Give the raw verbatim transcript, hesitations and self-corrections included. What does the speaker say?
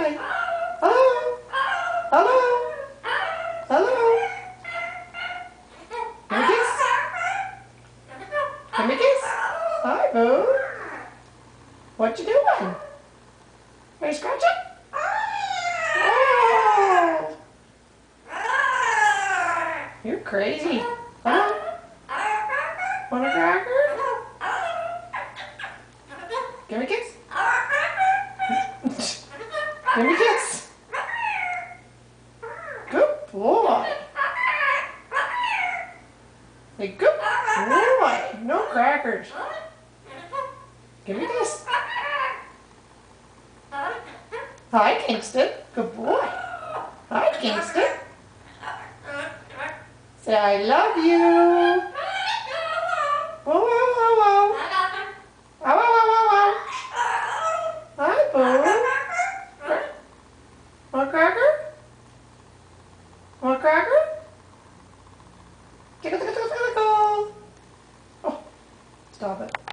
Hi. Hello. Hello. Hello. Give me a kiss. Give me a kiss. Hi, Boo. What you doing? Are you scratching? Oh. You're crazy. Hello. Want a cracker? Give me a kiss. Give me a kiss. Good boy. Hey, good boy. No crackers. Give me a kiss. Hi, Kingston. Good boy. Hi, Kingston. Say, I love you. Whoa, whoa, whoa, whoa. Whoa, whoa, whoa, whoa, whoa. Hi, Boo. Want a cracker? Want a cracker? Tickle, tickle, tickle, tickle. Oh, stop it.